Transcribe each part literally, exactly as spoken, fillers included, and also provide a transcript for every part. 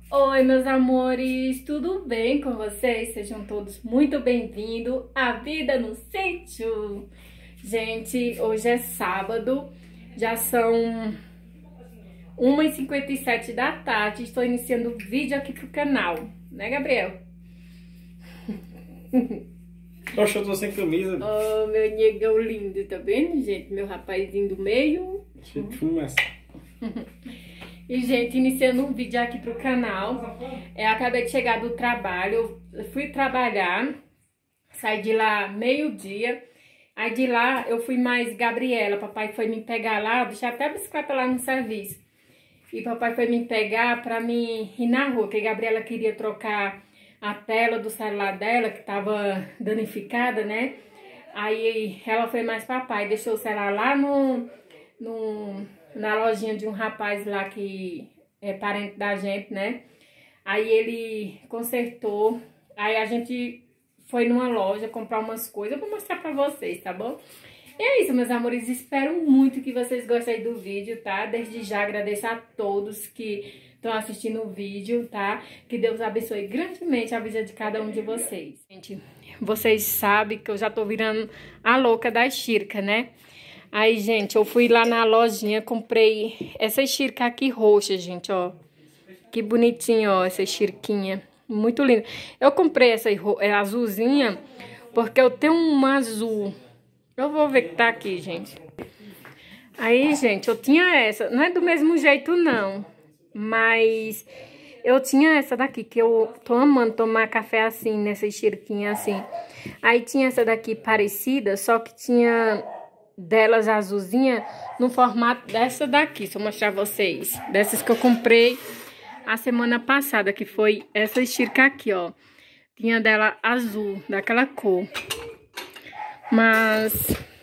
Oi, meus amores, tudo bem com vocês? Sejam todos muito bem-vindos à Vida no Sítio. Gente, hoje é sábado, já são uma e cinquenta e sete da tarde. Estou iniciando o vídeo aqui pro canal, né, Gabriel? Poxa, eu tô sem camisa. Oh, meu negão lindo, tá vendo, gente? Meu rapazinho do meio. Cheio de fumaça. E, gente, iniciando um vídeo aqui pro canal. É, acabei de chegar do trabalho, eu fui trabalhar, saí de lá meio-dia. Aí de lá eu fui mais Gabriela, papai foi me pegar lá, deixei até a bicicleta lá no serviço. E papai foi me pegar pra mim ir na rua, porque a Gabriela queria trocar a tela do celular dela, que tava danificada, né? Aí ela foi mais papai, deixou o celular lá no... no na lojinha de um rapaz lá que é parente da gente, né? Aí ele consertou, aí a gente foi numa loja comprar umas coisas, eu vou mostrar pra vocês, tá bom? E é isso, meus amores, espero muito que vocês gostem do vídeo, tá? Desde já agradeço a todos que estão assistindo o vídeo, tá? Que Deus abençoe grandemente a vida de cada um de vocês. Gente, vocês sabem que eu já tô virando a louca da Shirka, né? Aí, gente, eu fui lá na lojinha, comprei essa xirca aqui roxa, gente, ó. Que bonitinho, ó, essa xirquinha. Muito linda. Eu comprei essa azulzinha porque eu tenho uma azul. Eu vou ver que tá aqui, gente. Aí, gente, eu tinha essa. Não é do mesmo jeito, não. Mas eu tinha essa daqui, que eu tô amando tomar café assim, nessa xirquinha assim. Aí tinha essa daqui parecida, só que tinha... delas azulzinha no formato dessa daqui, deixa eu mostrar vocês, dessas que eu comprei a semana passada, que foi essa xirca aqui, ó, tinha dela azul, daquela cor, mas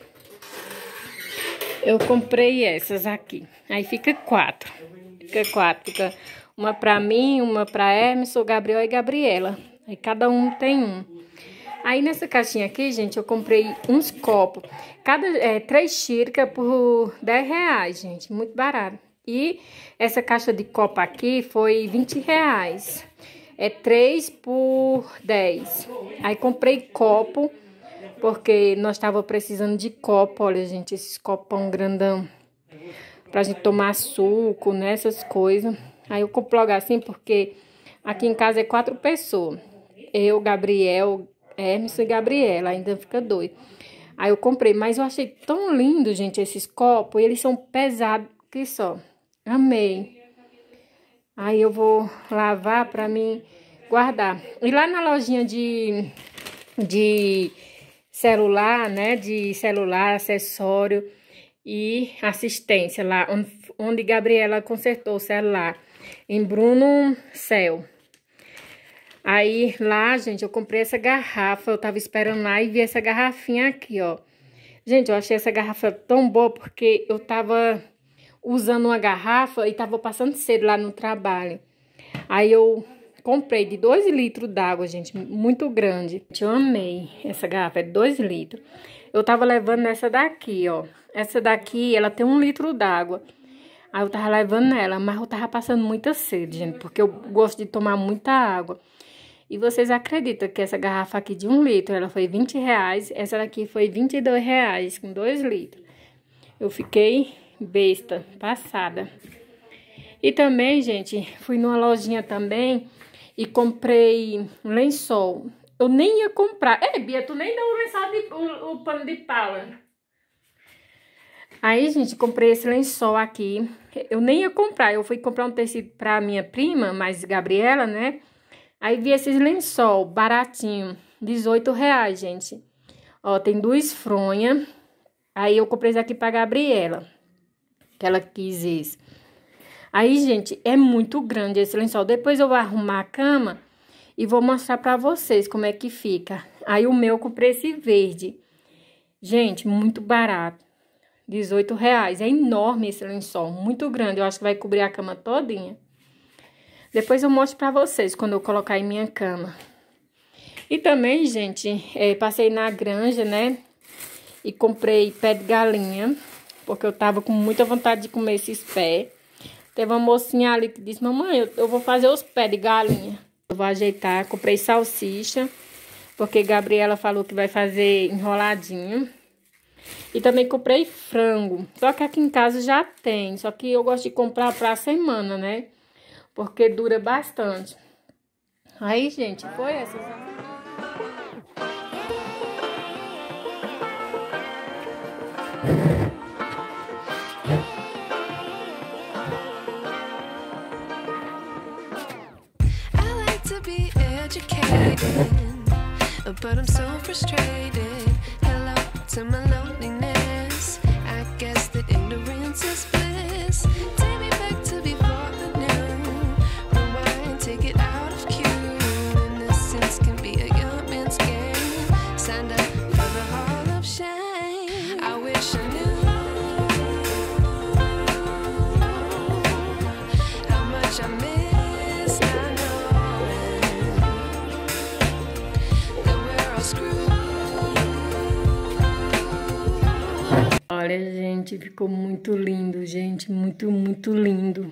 eu comprei essas aqui, aí fica quatro, fica quatro, fica uma pra mim, uma pra Hermes, o Gabriel e Gabriela, aí cada um tem um. Aí nessa caixinha aqui, gente, eu comprei uns copos. Cada, é, três xícaras por dez reais, gente. Muito barato. E essa caixa de copo aqui foi vinte reais. É três por dez. Aí comprei copo, porque nós tava precisando de copo. Olha, gente, esses copão grandão. Pra gente tomar suco, né, essas coisas. Aí eu comprei logo assim, porque aqui em casa é quatro pessoas. Eu, Gabriel... Hermes e Gabriela, ainda fica doido. Aí eu comprei, mas eu achei tão lindo, gente, esses copos. Eles são pesados que só. Amei. Aí eu vou lavar pra mim guardar. E lá na lojinha de, de celular, né? De celular, acessório e assistência lá, onde, onde Gabriela consertou o celular. Em Bruno Céu. Aí, lá, gente, eu comprei essa garrafa, eu tava esperando lá e vi essa garrafinha aqui, ó. Gente, eu achei essa garrafa tão boa porque eu tava usando uma garrafa e tava passando cedo lá no trabalho. Aí eu comprei de dois litros d'água, gente, muito grande. Eu amei essa garrafa, é de dois litros. Eu tava levando nessa daqui, ó. Essa daqui, ela tem um litro d'água. Aí eu tava levando nela, mas eu tava passando muita sede, gente, porque eu gosto de tomar muita água. E vocês acreditam que essa garrafa aqui de um litro, ela foi vinte reais, essa daqui foi vinte e dois reais, com dois litros. Eu fiquei besta, passada. E também, gente, fui numa lojinha também e comprei um lençol. Eu nem ia comprar. É, Bia, tu nem deu o lençol, de, o, o pano de pala. Aí, gente, comprei esse lençol aqui. Eu nem ia comprar, eu fui comprar um tecido pra minha prima, mas Gabriela, né? Aí vi esses lençol baratinho, dezoito reais, gente. Ó, tem duas fronhas. Aí eu comprei esse aqui pra Gabriela, que ela quis esse. Aí, gente, é muito grande esse lençol. Depois eu vou arrumar a cama e vou mostrar pra vocês como é que fica. Aí o meu eu comprei esse verde. Gente, muito barato. dezoito reais. É enorme esse lençol, muito grande. Eu acho que vai cobrir a cama todinha. Depois eu mostro pra vocês quando eu colocar em minha cama. E também, gente, é, passei na granja, né? E comprei pé de galinha, porque eu tava com muita vontade de comer esses pés. Teve uma mocinha ali que disse, mamãe, eu, eu vou fazer os pés de galinha. Eu vou ajeitar, comprei salsicha, porque Gabriela falou que vai fazer enroladinho. E também comprei frango, só que aqui em casa já tem, só que eu gosto de comprar pra semana, né? Porque dura bastante. Aí, gente, foi essa. I like to be educated, but I'm so frustrated. Hello to my loneliness. I guess that ignorance is bliss. Take me back to before the noon. Rewind, take it out of cue. Innocence can be a young man's game. Signed up for the hall of shame. I wish I knew how much I miss not knowing that we're all screwed. Olha, gente, ficou muito lindo, gente, muito, muito lindo.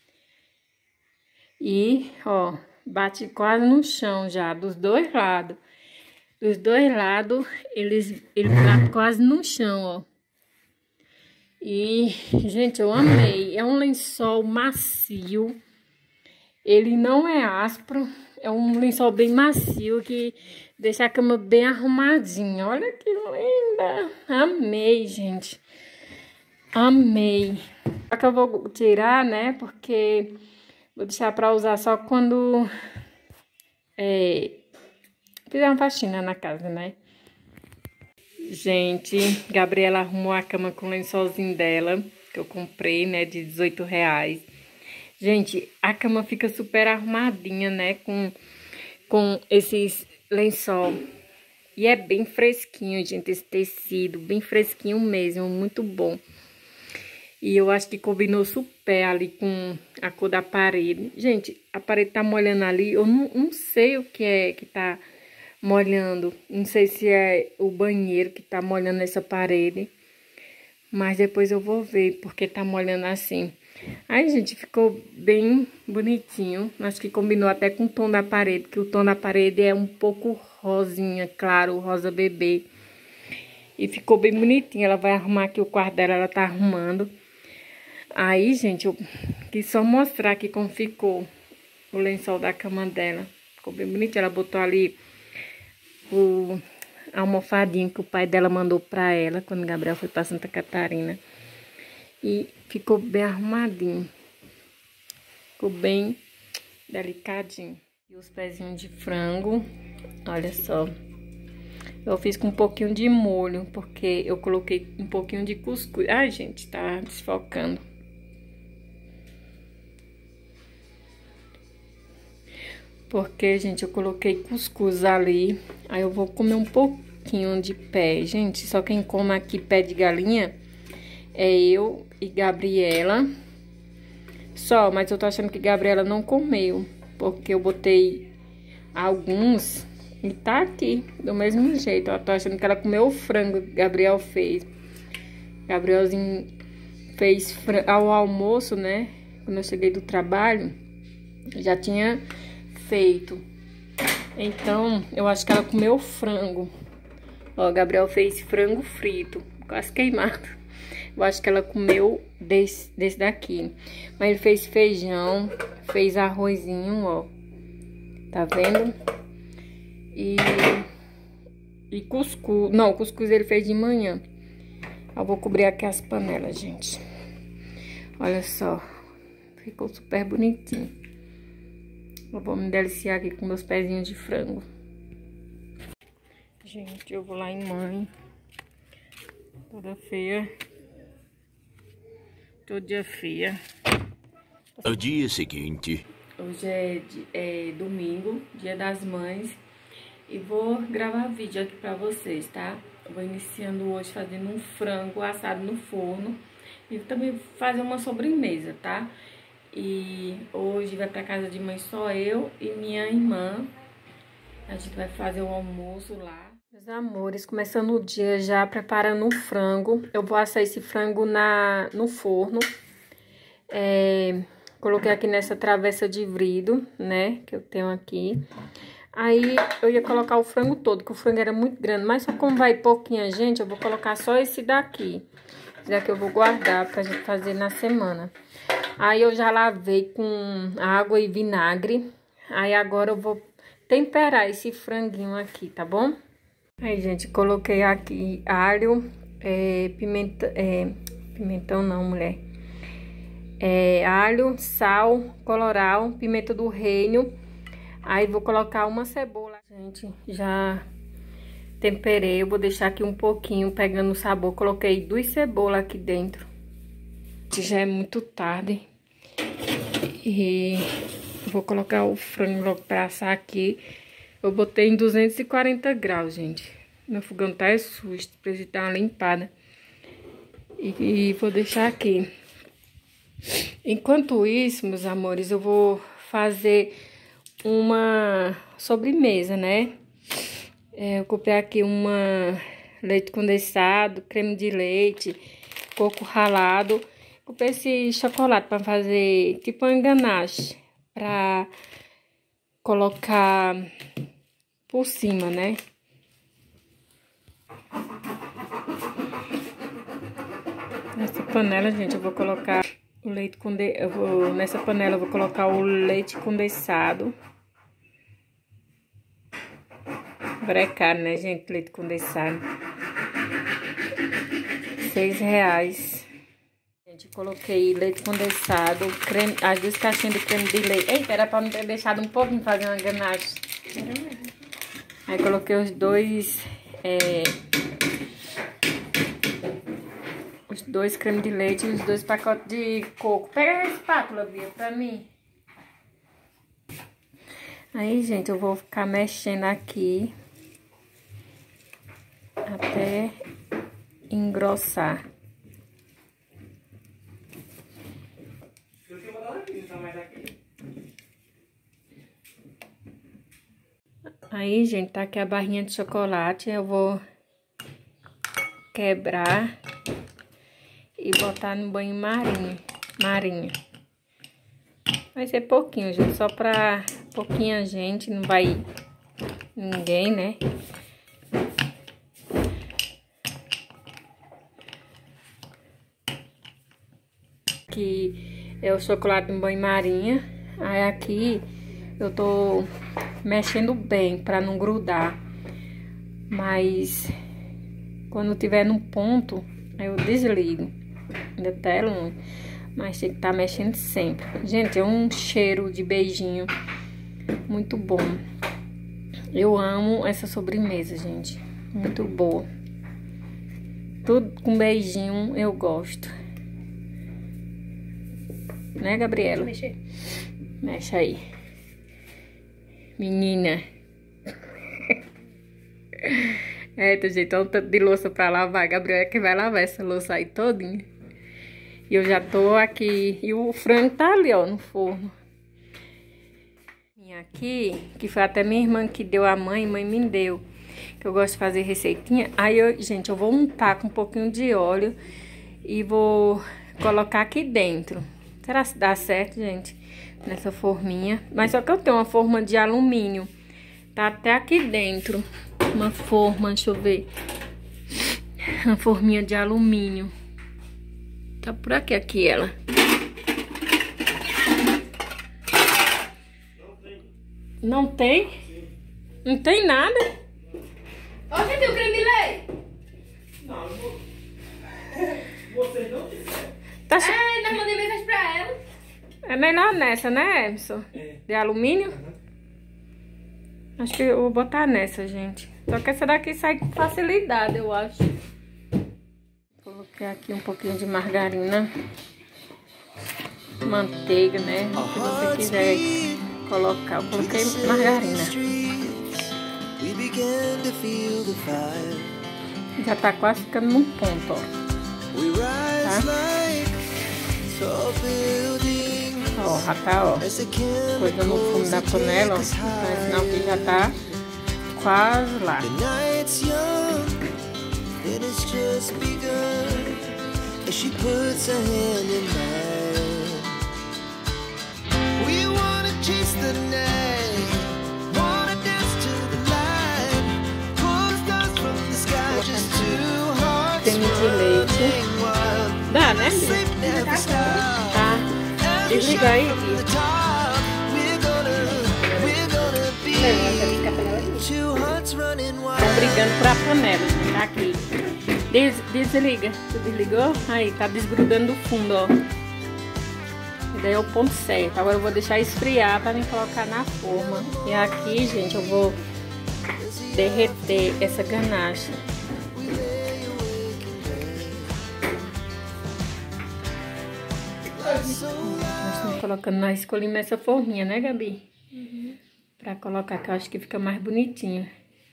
E, ó, bate quase no chão já, dos dois lados. Dos dois lados, eles, ele bate quase no chão, ó. E, gente, eu amei. É um lençol macio. Ele não é áspero. É um lençol bem macio que deixa a cama bem arrumadinha. Olha que linda. Amei, gente. Amei. Só que eu vou tirar, né? Porque vou deixar pra usar só quando é, fizer uma faxina na casa, né? Gente, Gabriela arrumou a cama com o lençolzinho dela, que eu comprei, né? De dezoito reais. Gente, a cama fica super arrumadinha, né? Com, com esses lençol. E é bem fresquinho, gente, esse tecido. Bem fresquinho mesmo, muito bom. E eu acho que combinou super ali com a cor da parede. Gente, a parede tá molhando ali. Eu não, não sei o que é que tá molhando. Não sei se é o banheiro que tá molhando essa parede. Mas depois eu vou ver porque tá molhando assim. Aí, gente, ficou bem bonitinho. Acho que combinou até com o tom da parede, que o tom da parede é um pouco rosinha, claro, rosa bebê. E ficou bem bonitinho. Ela vai arrumar aqui o quarto dela, ela tá arrumando. Aí, gente, eu quis só mostrar aqui como ficou o lençol da cama dela. Ficou bem bonitinho. Ela botou ali o almofadinho que o pai dela mandou pra ela quando o Gabriel foi pra Santa Catarina. E ficou bem arrumadinho. Ficou bem delicadinho. E os pezinhos de frango, olha só. Eu fiz com um pouquinho de molho, porque eu coloquei um pouquinho de cuscuz. Ai, gente, tá desfocando. Porque, gente, eu coloquei cuscuz ali. Aí eu vou comer um pouquinho de pé. Gente, só quem come aqui pé de galinha é eu e Gabriela. Só, mas eu tô achando que Gabriela não comeu. Porque eu botei alguns e tá aqui, do mesmo jeito. Eu tô achando que ela comeu o frango que Gabriel fez. Gabrielzinho fez ao almoço, né? Quando eu cheguei do trabalho, já tinha feito. Então, eu acho que ela comeu frango. Ó, Gabriel fez frango frito, quase queimado. Eu acho que ela comeu desse, desse daqui. Mas ele fez feijão, fez arrozinho, ó. Tá vendo? E, e cuscuz. Não, cuscuz ele fez de manhã. Eu vou cobrir aqui as panelas, gente. Olha só. Ficou super bonitinho. Eu vou me deliciar aqui com meus pezinhos de frango. Gente, eu vou lá em mãe. Toda feia. Todo dia feia. No dia seguinte. Hoje é, é domingo, dia das mães. E vou gravar vídeo aqui pra vocês, tá? Eu vou iniciando hoje fazendo um frango assado no forno. E também fazer uma sobremesa, tá? E hoje vai pra casa de mãe só eu e minha irmã. A gente vai fazer o almoço lá. Meus amores, começando o dia já preparando um frango. Eu vou assar esse frango na, no forno. É, Coloquei aqui nessa travessa de vidro, né? Que eu tenho aqui. Aí eu ia colocar o frango todo, que o frango era muito grande. Mas só como vai pouquinha gente, eu vou colocar só esse daqui. Esse daqui eu vou guardar pra gente fazer na semana. Aí eu já lavei com água e vinagre. Aí agora eu vou temperar esse franguinho aqui, tá bom? Aí, gente, coloquei aqui alho, é, pimenta, é, pimentão não, mulher. É, alho, sal, colorau, pimenta do reino. Aí vou colocar uma cebola. Gente, já temperei. Eu vou deixar aqui um pouquinho pegando o sabor. Coloquei duas cebolas aqui dentro. Já é muito tarde. E vou colocar o frango logo pra assar aqui. Eu botei em duzentos e quarenta graus, gente. Meu fogão tá sujo, preciso dar uma limpada. E, e vou deixar aqui. Enquanto isso, meus amores, eu vou fazer uma sobremesa, né? É, eu comprei aqui uma leite condensado, creme de leite, coco ralado. Comprei esse chocolate para fazer tipo uma ganache, para colocar por cima, né? Nessa panela, gente, eu vou colocar o leite condensado. Eu vou, nessa panela eu vou colocar o leite condensado. Agora é caro, né, gente? Leite condensado. Seis reais. Gente, coloquei leite condensado, creme, as duas caixinhas de creme de leite. Eita, era pra não ter deixado um pouquinho fazer uma ganache. Aí coloquei os dois, é, os dois creme de leite e os dois pacotes de coco. Pega a espátula, Bia, pra mim. Aí, gente, eu vou ficar mexendo aqui até engrossar. Aí, gente, tá aqui a barrinha de chocolate. Eu vou quebrar e botar no banho marinho. Marinho. Vai ser pouquinho, gente. Só pra pouquinha gente. Não vai ninguém, né? Aqui é o chocolate em banho-marinha. Aí aqui eu tô mexendo bem pra não grudar. Mas quando tiver no ponto, aí eu desligo. Ainda tá longe. Mas tem que estar mexendo sempre. Gente, é um cheiro de beijinho muito bom. Eu amo essa sobremesa, gente. Muito boa. Tudo com beijinho eu gosto. Né, Gabriela? Mexer. Mexe aí. Menina. Eita, gente, olha um tanto de louça pra lavar. Gabriela é que vai lavar essa louça aí todinha. E eu já tô aqui. E o frango tá ali, ó, no forno. E aqui, que foi até minha irmã que deu a mãe, mãe me deu. Que eu gosto de fazer receitinha. Aí, eu, gente, eu vou untar com um pouquinho de óleo. E vou colocar aqui dentro. Será que dá certo, gente? Nessa forminha. Mas só que eu tenho uma forma de alumínio. Tá até aqui dentro. Uma forma, deixa eu ver. Uma forminha de alumínio. Tá por aqui, aqui ela. Não tem? Não tem nada? Onde tem o creme de leite? Não, eu vou... Vocês não disseram. Tá... É, nós mandei mensagem pra ela. É melhor nessa, né, Emerson? É. De alumínio? Uhum. Acho que eu vou botar nessa, gente. Só que essa daqui sai com facilidade, eu acho. Coloquei aqui um pouquinho de margarina. Manteiga, né? Se você quiser colocar. Eu coloquei margarina. Já tá quase ficando num ponto, ó. Tá? Ó, já tá, ó. Coisa no fundo da panela, ó. Então, sinal que já tá quase lá. de leite. Dá, né? Tá. Desliga aí, Gui. Estão brigando pra panela, gente. Aqui. Des desliga. Você desligou? Aí, tá desgrudando do fundo, ó. E daí é o ponto certo. Agora eu vou deixar esfriar pra me colocar na forma. E aqui, gente, eu vou derreter essa ganache. Nós estamos colocando, nós escolhemos essa forminha, né, Gabi? Uhum. Pra colocar, que eu acho que fica mais bonitinho.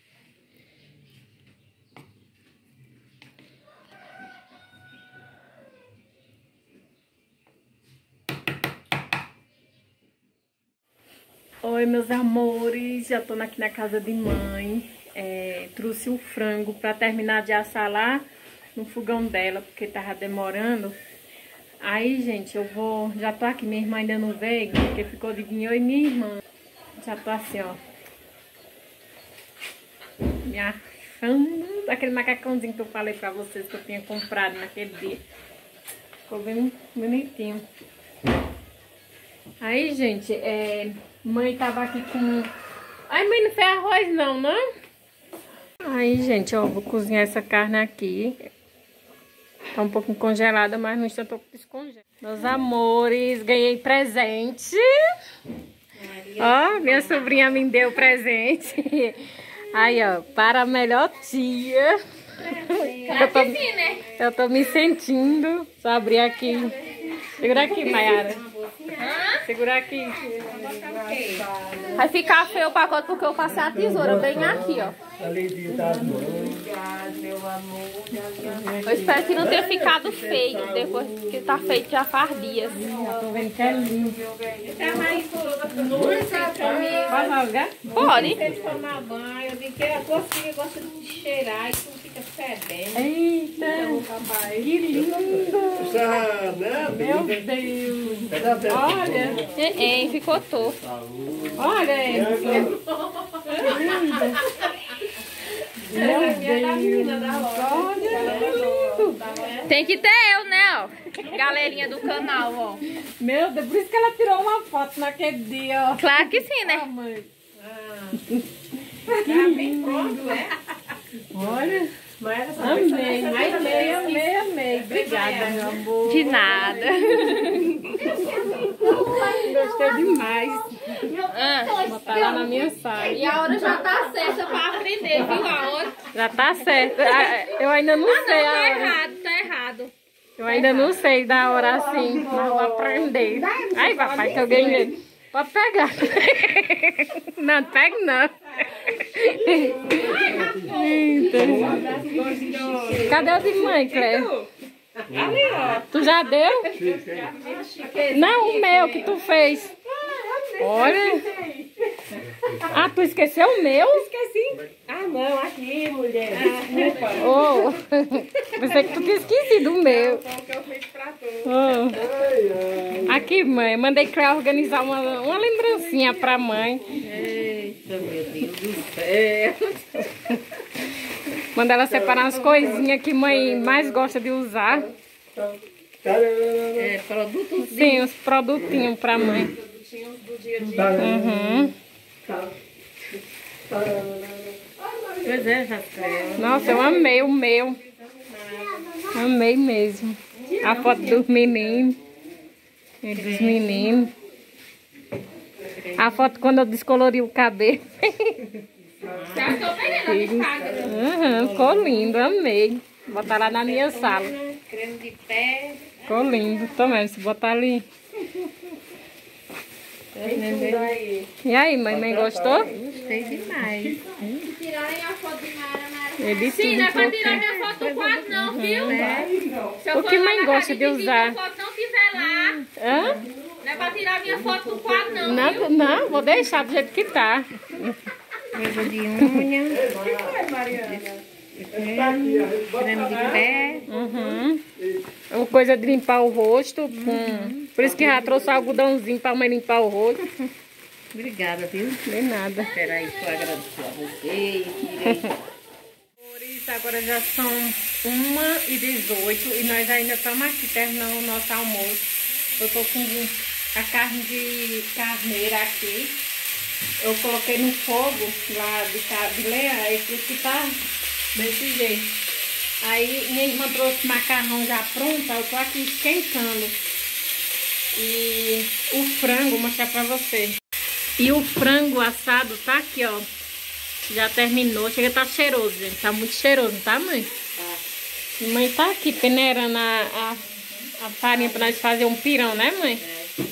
Oi, meus amores, já tô aqui na casa de mãe. É, trouxe o frango pra terminar de assar lá no fogão dela, porque tava demorando. Aí, gente, eu vou... Já tô aqui, minha irmã ainda não veio, porque ficou de vir eu e minha irmã. Já tô assim, ó. Me achando aquele macacãozinho que eu falei pra vocês que eu tinha comprado naquele dia. Ficou bem bonitinho. Aí, gente, é... Mãe tava aqui com... Ai, mãe, não fez arroz não, não? Aí, gente, ó, vou cozinhar essa carne aqui. Tá um pouquinho congelada, mas no instante eu descongelo. Meus amores, ganhei presente. Ó, minha sobrinha me deu presente. Aí, ó, para a melhor tia. Eu tô, eu tô me sentindo. Só abrir aqui. Segura aqui, Mayara. Segura aqui. Vai ficar feio o pacote porque eu passei a tesoura bem aqui, ó. Eu espero que não tenha ficado feio depois que tá feito já faz dias. Tô vendo que é lindo. Pode rasgar? Pode. Tomar banho, eu digo que a cocinha gosta de cheirar e tu fica fedendo. Eita, que lindo! Meu Deus! Olha! É, é, ficou torto. Olha essa! Linda! Meu Deus! Olha, lindo! Tem que ter eu, né, ó. Galerinha do canal, ó. Meu Deus, por isso que ela tirou uma foto naquele dia, ó. Claro que sim, né? Ah, mãe. Que lindo, é? Olha! Amei, amei, amei, amei. Obrigada, meu amor. De nada. Gostei demais. Ah, Vou botar lá na minha sala. e a hora já tá certa pra aprender, viu? A hora. Já tá certo. Eu ainda não Ah, sei não, a tá hora. errado, tá errado. Eu ainda não sei da hora assim, mas vou aprender. Ai, papai, que eu ganhei. Pode pegar. Não, pega não. Eita. Cadê o de mãe, Cléia? Tu já deu? Não, o meu que tu fez. Olha. Ah, tu esqueceu o meu? Esqueci. Ah, não, aqui, mulher. Desculpa. Oh. Pensei que tu tinha esquecido o meu. Foi o que eu fiz pra tu. Oh. Aqui, mãe, mandei Cléia organizar uma, uma lembrancinha pra mãe. Eita, meu Deus do céu. Manda ela separar as coisinhas que mãe mais gosta de usar. É, produtos Sim, os produtinhos pra mãe. do dia a dia. Uhum. Pois é, Rafael. Nossa, eu amei o meu. Amei mesmo. A foto dos meninos. E dos meninos. A foto quando eu descolori o cabelo. Já tô pegando a minha Uhum, ficou lindo, amei. Vou botar lá na minha sala. Creme de pé. Ficou lindo. Toma, se botar ali. E aí, mãe, mãe gostou? Gostei demais. Tirarem a foto de Mara, Mara. Ele Sim, tudo não é um pra tirar pouquinho. minha foto do quadro, não, viu? Se eu O for que lá mãe na gosta de casa se usar? minha foto não tiver lá, Hã? não é pra tirar minha foto do quadro, não, viu? Não, não, vou deixar do jeito que tá. Coisa de unha. Creme de pé. Uhum. Uma coisa de limpar o rosto. Hum. Por isso que já trouxe o algodãozinho pra mãe limpar o rosto. Obrigada, viu? Nem nada. Espera aí, que eu agradeço a você. agora já são uma e dezoito e nós ainda estamos aqui terminando o nosso almoço. Eu tô com a carne de carneira aqui. Eu coloquei no fogo lá de, de lenha, esse aqui tá desse jeito. Aí minha irmã trouxe macarrão já pronto, eu tô aqui esquentando. E o frango, vou mostrar pra você. E o frango assado tá aqui, ó. Já terminou, chega a tá cheiroso, gente. Tá muito cheiroso, tá, mãe? Tá. Mãe tá aqui peneirando a, a, a farinha pra nós fazer um pirão, né, mãe? É.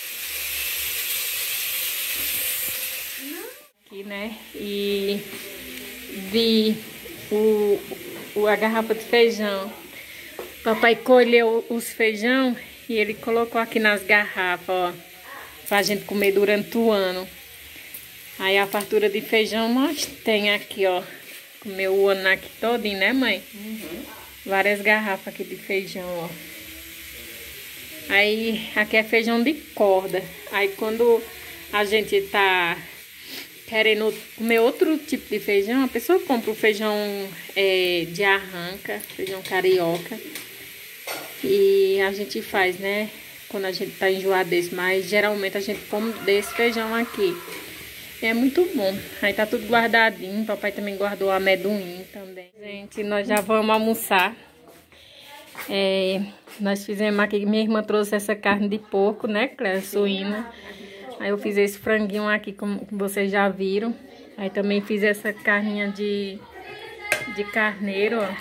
Aqui, né? E vi o, o, a garrafa de feijão. Papai colheu os feijão e ele colocou aqui nas garrafas, ó. Pra gente comer durante o ano. Aí a fartura de feijão nós tem aqui, ó. Comeu o ano aqui todinho, né, mãe? Uhum. Várias garrafas aqui de feijão, ó. Aí aqui é feijão de corda. Aí quando a gente tá querendo comer outro tipo de feijão, a pessoa compra o feijão é, de arranca, feijão carioca. E a gente faz, né? Quando a gente tá enjoado desse, mas geralmente a gente come desse feijão aqui. É muito bom. Aí tá tudo guardadinho. Papai também guardou amendoim também. Gente, nós já vamos almoçar. É, nós fizemos aqui, minha irmã trouxe essa carne de porco, né, Cléia? Suína. Aí eu fiz esse franguinho aqui, como vocês já viram. Aí também fiz essa carninha de, de carneiro, ó.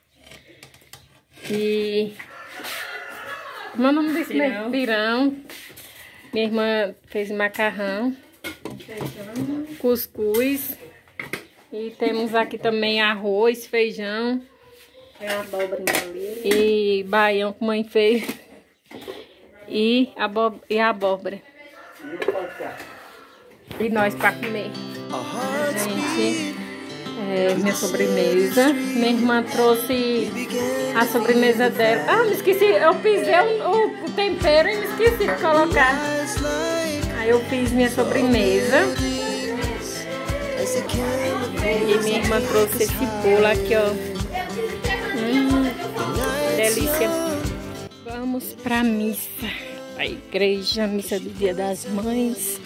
E... como é o nome desse mesmo? Pirão. Minha irmã fez macarrão. Feijão. Cuscuz. E temos aqui também arroz, feijão. É abóbora ali. E baião que a mãe fez. E, abó e abóbora. E nós para comer. Gente, é minha sobremesa. Minha irmã trouxe a sobremesa dela. Ah, me esqueci. Eu pisei o, o tempero e me esqueci de colocar. Aí eu fiz minha sobremesa. E minha irmã trouxe esse bolo aqui, ó. Hum, delícia. Vamos pra missa. A igreja, missa do Dia das Mães.